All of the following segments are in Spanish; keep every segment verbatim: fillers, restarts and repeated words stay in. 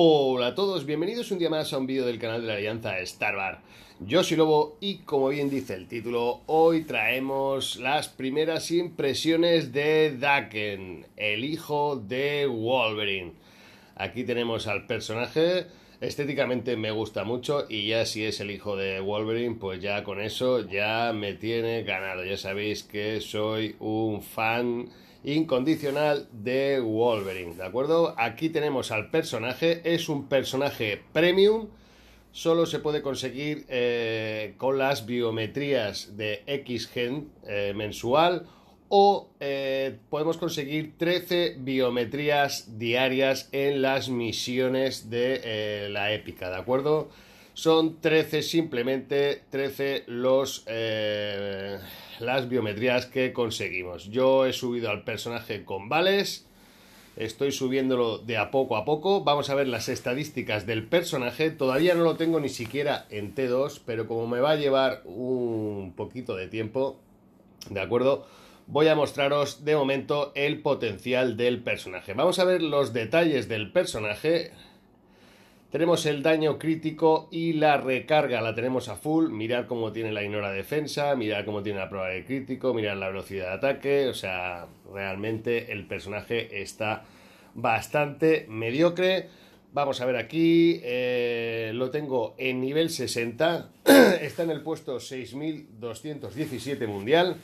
Hola a todos, bienvenidos un día más a un vídeo del canal de la Alianza Starbar. Yo soy Lobo y como bien dice el título, hoy traemos las primeras impresiones de Daken, el hijo de Wolverine. Aquí tenemos al personaje, estéticamente me gusta mucho y ya si es el hijo de Wolverine, pues ya con eso ya me tiene ganado. Ya sabéis que soy un fan incondicional de Wolverine, ¿de acuerdo? Aquí tenemos al personaje, es un personaje premium, solo se puede conseguir eh, con las biometrías de X-Gen eh, mensual o eh, podemos conseguir trece biometrías diarias en las misiones de eh, la épica, ¿de acuerdo? Son trece simplemente, trece los, eh, las biometrías que conseguimos. Yo he subido al personaje con vales, estoy subiéndolo de a poco a poco. Vamos a ver las estadísticas del personaje. Todavía no lo tengo ni siquiera en T dos, pero como me va a llevar un poquito de tiempo, ¿de acuerdo? Voy a mostraros de momento el potencial del personaje. Vamos a ver los detalles del personaje. Tenemos el daño crítico y la recarga la tenemos a full. Mirad cómo tiene la ignora defensa, mirad cómo tiene la prueba de crítico, mirad la velocidad de ataque. O sea, realmente el personaje está bastante mediocre. Vamos a ver aquí, eh, lo tengo en nivel sesenta, está en el puesto seis mil doscientos diecisiete mundial.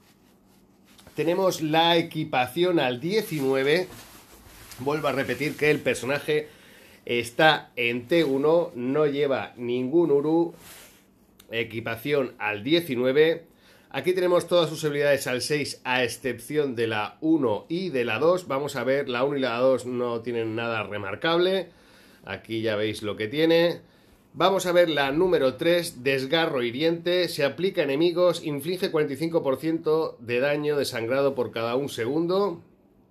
Tenemos la equipación al diecinueve. Vuelvo a repetir que el personaje está en T uno, no lleva ningún Uru, equipación al diecinueve. Aquí tenemos todas sus habilidades al seis, a excepción de la uno y de la dos. Vamos a ver, la uno y la dos no tienen nada remarcable. Aquí ya veis lo que tiene. Vamos a ver la número tres, desgarro hiriente. Se aplica a enemigos, inflige cuarenta y cinco por ciento de daño de sangrado por cada un segundo.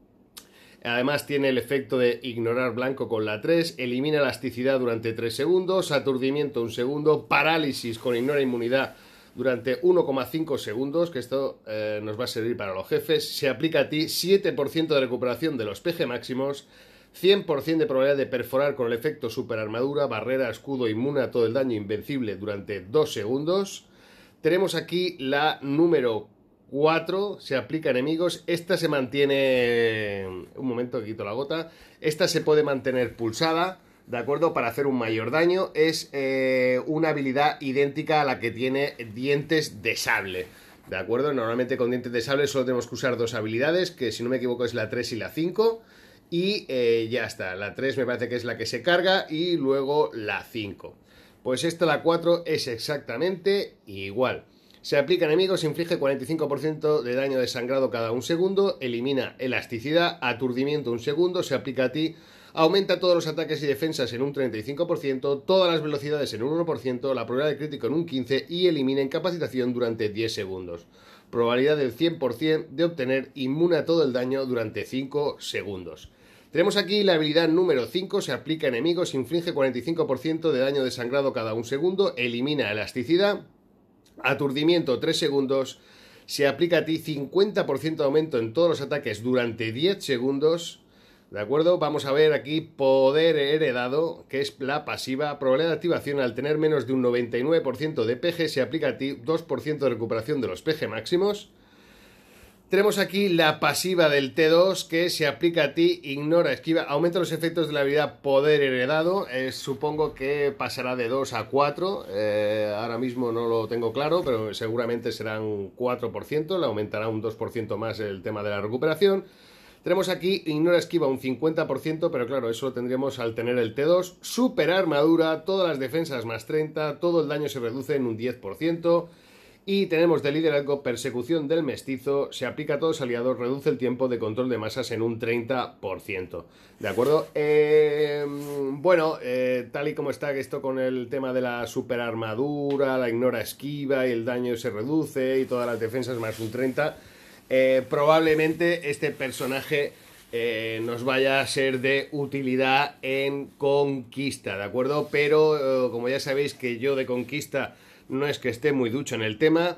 Además tiene el efecto de ignorar blanco con la tres, elimina elasticidad durante tres segundos, aturdimiento un segundo, parálisis con ignora inmunidad durante uno coma cinco segundos, que esto eh, nos va a servir para los jefes. Se aplica a ti siete por ciento de recuperación de los P G máximos, cien por ciento de probabilidad de perforar con el efecto super armadura, barrera, escudo inmune a todo el daño invencible durante dos segundos. Tenemos aquí la número cuatro, se aplica a enemigos. Esta se mantiene... Un momento, quito la gota. Esta se puede mantener pulsada, ¿de acuerdo? Para hacer un mayor daño. Es eh, una habilidad idéntica a la que tiene dientes de sable, ¿de acuerdo? Normalmente con dientes de sable solo tenemos que usar dos habilidades, que si no me equivoco es la tres y la cinco. Y eh, ya está. La tres me parece que es la que se carga y luego la cinco. Pues esta, la cuatro, es exactamente igual. Se aplica a enemigos, inflige cuarenta y cinco por ciento de daño de sangrado cada un segundo, elimina elasticidad, aturdimiento un segundo, se aplica a ti, aumenta todos los ataques y defensas en un treinta y cinco por ciento, todas las velocidades en un uno por ciento, la probabilidad de crítico en un quince por ciento y elimina incapacitación durante diez segundos. Probabilidad del cien por ciento de obtener inmune a todo el daño durante cinco segundos. Tenemos aquí la habilidad número cinco, se aplica a enemigos, inflige cuarenta y cinco por ciento de daño de sangrado cada un segundo, elimina elasticidad, aturdimiento tres segundos, se aplica a ti cincuenta por ciento de aumento en todos los ataques durante diez segundos, ¿de acuerdo? Vamos a ver aquí poder heredado, que es la pasiva, probabilidad de activación al tener menos de un noventa y nueve por ciento de P G, se aplica a ti dos por ciento de recuperación de los P G máximos. Tenemos aquí la pasiva del T dos, que se aplica a ti, ignora, esquiva, aumenta los efectos de la habilidad poder heredado. Eh, supongo que pasará de dos a cuatro, eh, ahora mismo no lo tengo claro, pero seguramente serán cuatro por ciento, le aumentará un dos por ciento más el tema de la recuperación. Tenemos aquí ignora esquiva un cincuenta por ciento, pero claro, eso lo tendríamos al tener el T dos. Super armadura, todas las defensas más treinta, todo el daño se reduce en un diez por ciento. Y tenemos de liderazgo persecución del mestizo, se aplica a todos los aliados, reduce el tiempo de control de masas en un treinta por ciento. ¿De acuerdo? Eh, bueno, eh, tal y como está esto con el tema de la super armadura, la ignora esquiva y el daño se reduce y todas las defensas más un treinta, eh, probablemente este personaje eh, nos vaya a ser de utilidad en conquista, ¿de acuerdo? Pero eh, como ya sabéis que yo de conquista no es que esté muy ducho en el tema,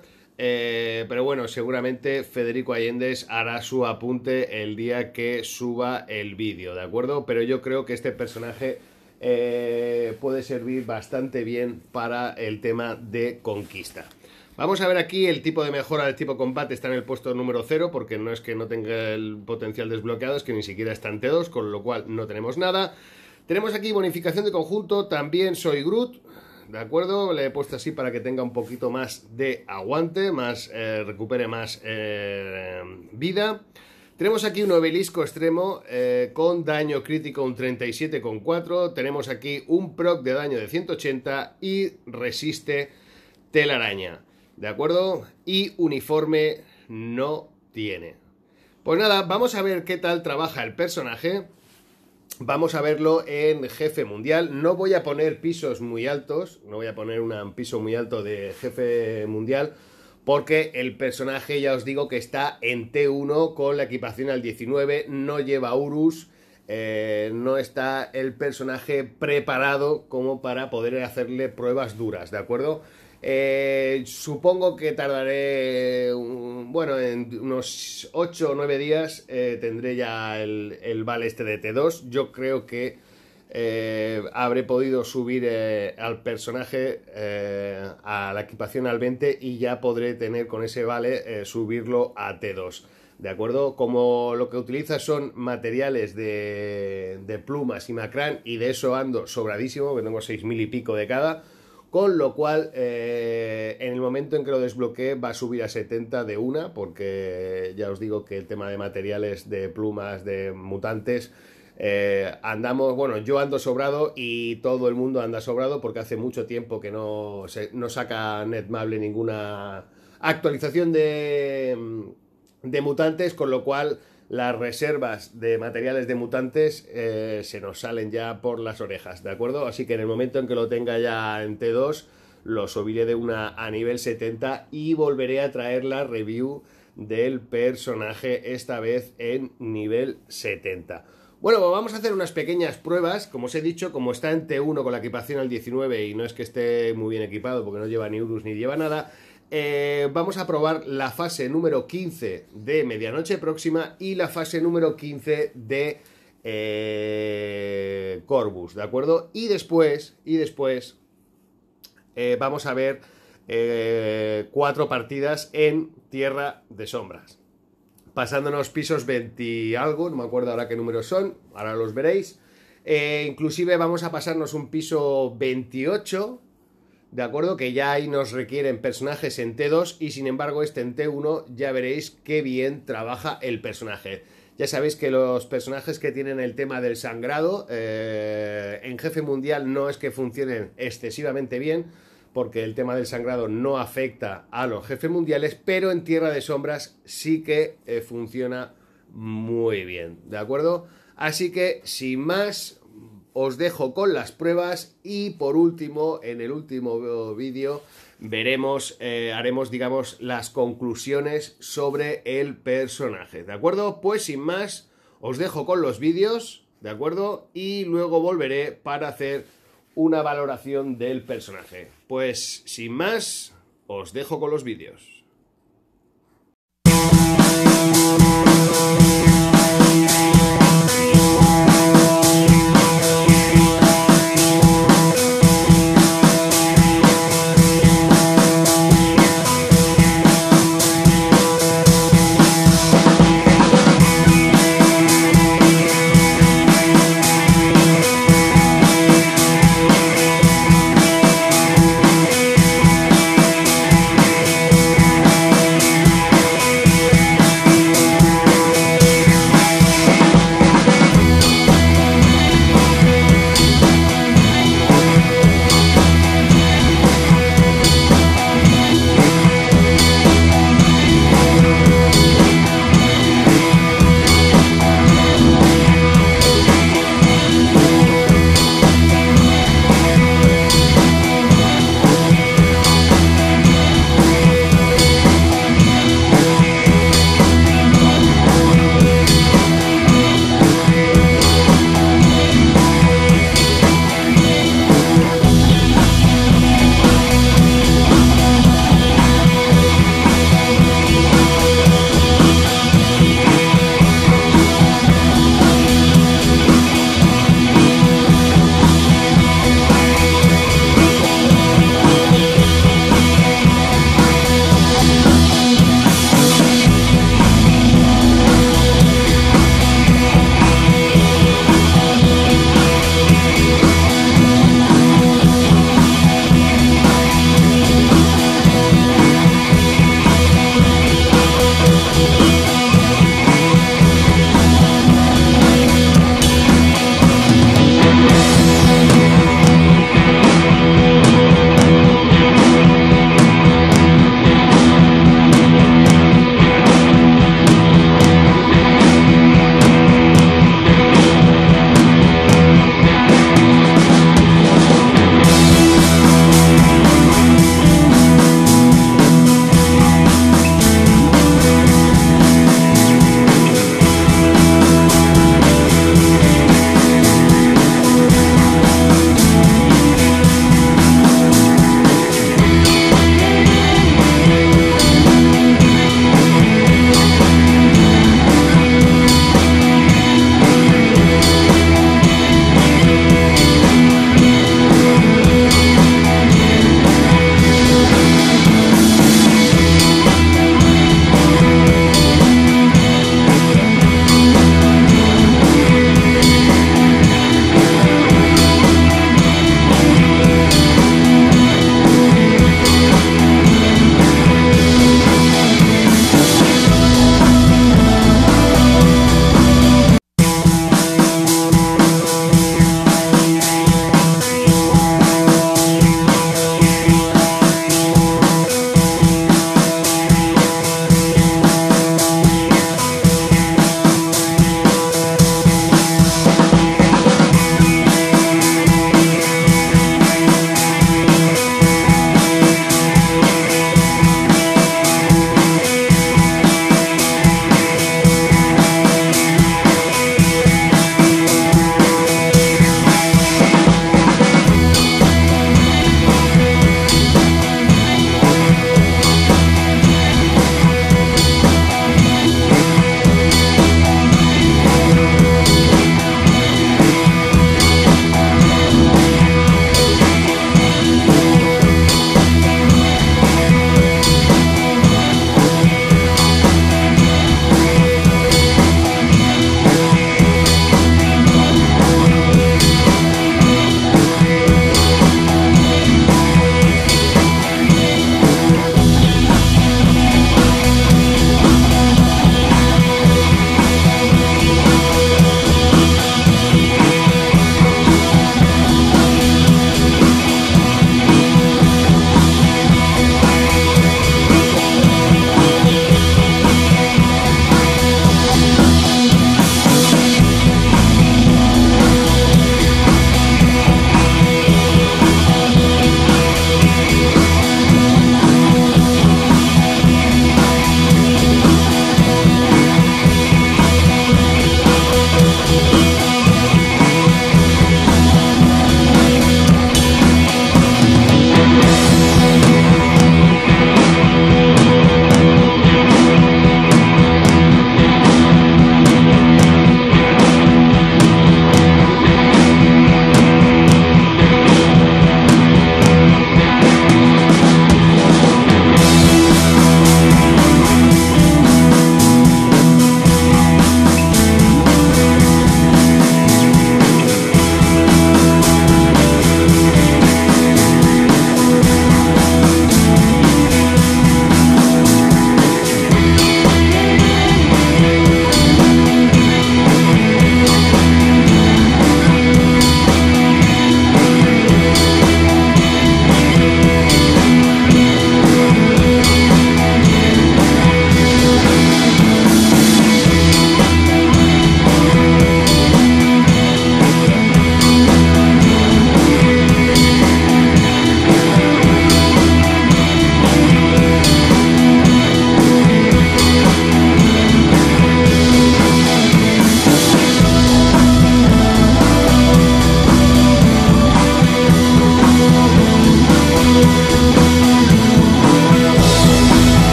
eh, pero bueno, seguramente Federico Allendez hará su apunte el día que suba el vídeo, ¿de acuerdo? Pero yo creo que este personaje eh, puede servir bastante bien para el tema de conquista. Vamos a ver aquí el tipo de mejora del tipo combate está en el puesto número cero, porque no es que no tenga el potencial desbloqueado, es que ni siquiera está en T dos, con lo cual no tenemos nada. Tenemos aquí bonificación de conjunto, también soy Groot, ¿de acuerdo? Le he puesto así para que tenga un poquito más de aguante, más eh, recupere más eh, vida. Tenemos aquí un obelisco extremo eh, con daño crítico un treinta y siete coma cuatro. Tenemos aquí un proc de daño de ciento ochenta y resiste telaraña. ¿De acuerdo? Y uniforme no tiene. Pues nada, vamos a ver qué tal trabaja el personaje. Vamos a verlo en jefe mundial. No voy a poner pisos muy altos. No voy a poner un piso muy alto de jefe mundial. Porque el personaje, ya os digo, que está en T uno con la equipación al diecinueve. No lleva Urus. Eh, no está el personaje preparado como para poder hacerle pruebas duras. ¿De acuerdo? Eh, supongo que tardaré, un, bueno, en unos ocho o nueve días eh, tendré ya el, el vale este de T dos. Yo creo que eh, habré podido subir eh, al personaje eh, a la equipación al veinte y ya podré tener con ese vale eh, subirlo a T dos. ¿De acuerdo? Como lo que utiliza son materiales de, de plumas y macrán, y de eso ando sobradísimo, que tengo seis mil y pico de cada. Con lo cual, eh, en el momento en que lo desbloquee va a subir a setenta de una, porque ya os digo que el tema de materiales, de plumas, de mutantes, eh, andamos, bueno, yo ando sobrado y todo el mundo anda sobrado porque hace mucho tiempo que no, se, no saca Netmable ninguna actualización de, de mutantes, con lo cual las reservas de materiales de mutantes eh, se nos salen ya por las orejas, ¿de acuerdo? Así que en el momento en que lo tenga ya en T dos, lo subiré de una a nivel setenta y volveré a traer la review del personaje, esta vez en nivel setenta. Bueno, pues vamos a hacer unas pequeñas pruebas. Como os he dicho, como está en T uno con la equipación al diecinueve y no es que esté muy bien equipado porque no lleva ni Urus ni lleva nada, Eh, vamos a probar la fase número quince de Medianoche Próxima y la fase número quince de eh, Corvus, ¿de acuerdo? Y después, y después eh, vamos a ver eh, cuatro partidas en Tierra de Sombras. Pasándonos pisos veinte y algo, no me acuerdo ahora qué números son, ahora los veréis. Eh, inclusive vamos a pasarnos un piso veintiocho, ¿de acuerdo? Que ya ahí nos requieren personajes en T dos y sin embargo este en T uno ya veréis qué bien trabaja el personaje. Ya sabéis que los personajes que tienen el tema del sangrado eh, en jefe mundial no es que funcionen excesivamente bien, porque el tema del sangrado no afecta a los jefes mundiales, pero en Tierra de Sombras sí que eh, funciona muy bien, ¿de acuerdo? Así que sin más, os dejo con las pruebas y por último, en el último vídeo, veremos, eh, haremos, digamos, las conclusiones sobre el personaje, ¿de acuerdo? Pues sin más, os dejo con los vídeos, ¿de acuerdo? Y luego volveré para hacer una valoración del personaje. Pues sin más, os dejo con los vídeos.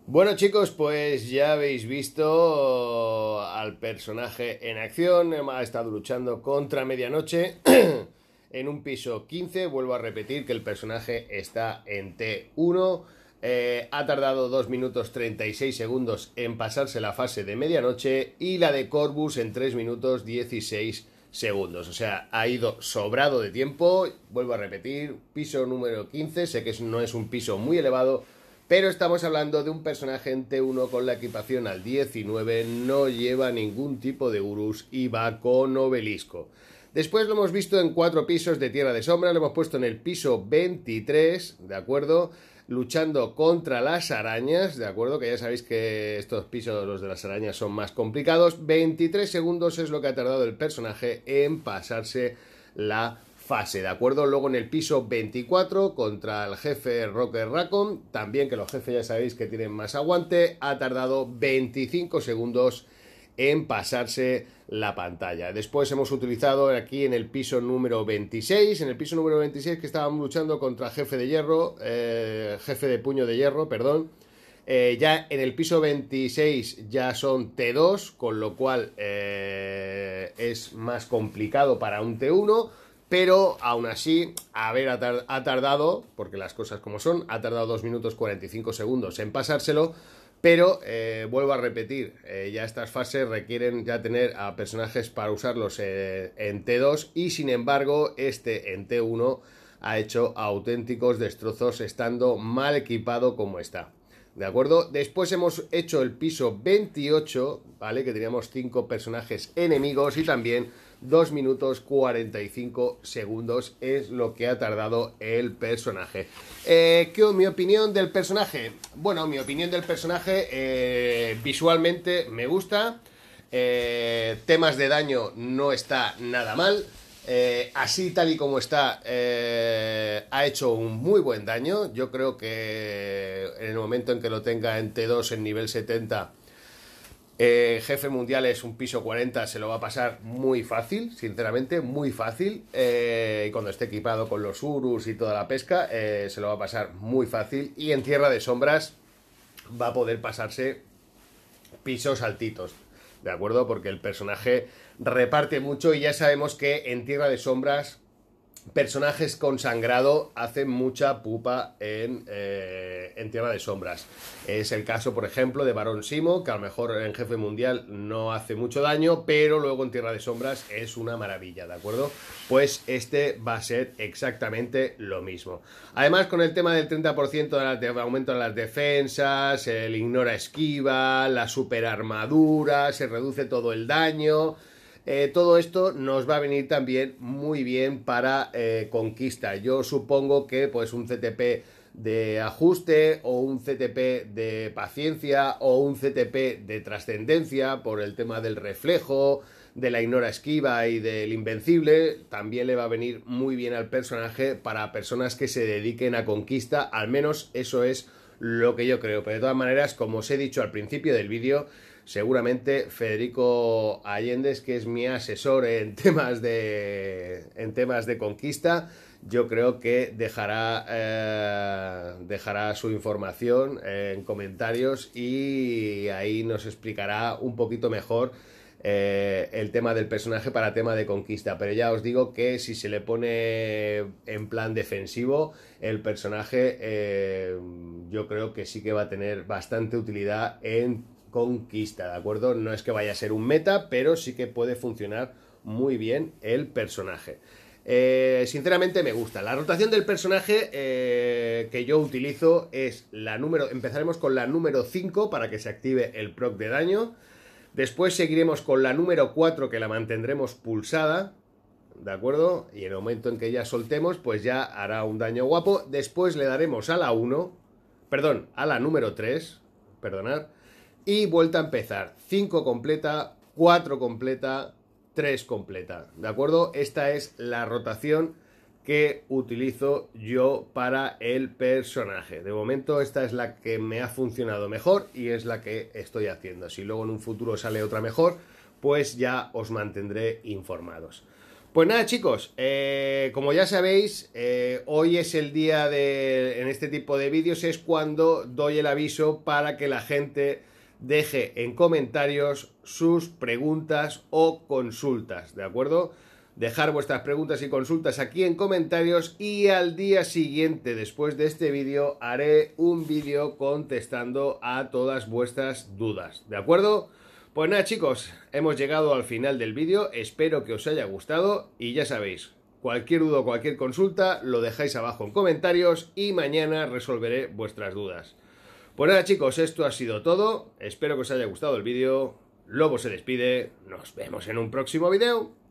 Bueno chicos, pues ya habéis visto al personaje en acción, ha estado luchando contra Medianoche en un piso quince, vuelvo a repetir que el personaje está en T uno, eh, ha tardado dos minutos treinta y seis segundos en pasarse la fase de Medianoche y la de Corvus en tres minutos dieciséis segundos, o sea, ha ido sobrado de tiempo, vuelvo a repetir, piso número quince, sé que no es un piso muy elevado, pero estamos hablando de un personaje en T uno con la equipación al diecinueve, no lleva ningún tipo de Urus y va con obelisco. Después lo hemos visto en cuatro pisos de Tierra de Sombra, lo hemos puesto en el piso veintitrés, ¿de acuerdo? Luchando contra las arañas, ¿de acuerdo? Que ya sabéis que estos pisos, los de las arañas, son más complicados. veintitrés segundos es lo que ha tardado el personaje en pasarse la fase, ¿de acuerdo? Luego en el piso veinticuatro contra el jefe Rocker Raccoon, también que los jefes ya sabéis que tienen más aguante, ha tardado veinticinco segundos en pasarse la pantalla. Después hemos utilizado aquí en el piso número veintiséis, en el piso número veintiséis que estábamos luchando contra jefe de hierro, eh, jefe de puño de hierro, perdón. Eh, ya en el piso veintiséis ya son T dos, con lo cual eh, es más complicado para un T uno, pero aún así, a ver, ha tardado, porque las cosas como son, ha tardado dos minutos cuarenta y cinco segundos en pasárselo, pero eh, vuelvo a repetir, eh, ya estas fases requieren ya tener a personajes para usarlos eh, en T dos y sin embargo este en T uno ha hecho auténticos destrozos estando mal equipado como está. ¿De acuerdo? Después hemos hecho el piso veintiocho, ¿vale? Que teníamos cinco personajes enemigos y también dos minutos cuarenta y cinco segundos es lo que ha tardado el personaje. Eh, ¿Qué mi opinión del personaje? Bueno, mi opinión del personaje eh, visualmente me gusta. Eh, temas de daño no está nada mal. Eh, así tal y como está, eh, ha hecho un muy buen daño. Yo creo que en el momento en que lo tenga en T dos en nivel setenta, eh, jefe mundial es un piso cuarenta, se lo va a pasar muy fácil, sinceramente, muy fácil. Eh, y cuando esté equipado con los Urus y toda la pesca, eh, se lo va a pasar muy fácil. Y en Tierra de Sombras va a poder pasarse pisos altitos, ¿de acuerdo? Porque el personaje reparte mucho y ya sabemos que en Tierra de Sombras personajes con sangrado hacen mucha pupa en, eh, en Tierra de Sombras. Es el caso, por ejemplo, de Barón Simo, que a lo mejor en jefe mundial no hace mucho daño, pero luego en Tierra de Sombras es una maravilla, ¿de acuerdo? Pues este va a ser exactamente lo mismo. Además, con el tema del treinta por ciento de, la, de aumento de las defensas, el ignora esquiva, la super armadura, se reduce todo el daño. Eh, todo esto nos va a venir también muy bien para eh, conquista. Yo supongo que pues un C T P de ajuste o un C T P de paciencia o un C T P de trascendencia por el tema del reflejo, de la ignora esquiva y del invencible, también le va a venir muy bien al personaje para personas que se dediquen a conquista. Al menos eso es lo que yo creo. Pero de todas maneras, como os he dicho al principio del vídeo, seguramente Federico Allende, que es mi asesor en temas de, en temas de conquista, yo creo que dejará, eh, dejará su información en comentarios y ahí nos explicará un poquito mejor eh, el tema del personaje para tema de conquista. Pero ya os digo que si se le pone en plan defensivo, el personaje eh, yo creo que sí que va a tener bastante utilidad en conquista, ¿de acuerdo? No es que vaya a ser un meta, pero sí que puede funcionar muy bien el personaje. Eh, sinceramente me gusta. La rotación del personaje eh, que yo utilizo es la número... Empezaremos con la número cinco para que se active el proc de daño. Después seguiremos con la número cuatro, que la mantendremos pulsada, ¿de acuerdo? Y en el momento en que ya soltemos, pues ya hará un daño guapo. Después le daremos a la uno, perdón, a la número tres, perdonad. Y vuelta a empezar, cinco completa, cuatro completa, tres completa, ¿de acuerdo? Esta es la rotación que utilizo yo para el personaje. De momento esta es la que me ha funcionado mejor y es la que estoy haciendo. Si luego en un futuro sale otra mejor, pues ya os mantendré informados. Pues nada, chicos, eh, como ya sabéis, eh, hoy es el día de, en este tipo de vídeos es cuando doy el aviso para que la gente deje en comentarios sus preguntas o consultas, ¿de acuerdo? Dejar vuestras preguntas y consultas aquí en comentarios y al día siguiente, después de este vídeo, haré un vídeo contestando a todas vuestras dudas, ¿de acuerdo? Pues nada, chicos, hemos llegado al final del vídeo, espero que os haya gustado y ya sabéis, cualquier duda o cualquier consulta lo dejáis abajo en comentarios y mañana resolveré vuestras dudas. Pues nada, chicos, esto ha sido todo, espero que os haya gustado el vídeo, Lobo se despide, nos vemos en un próximo vídeo.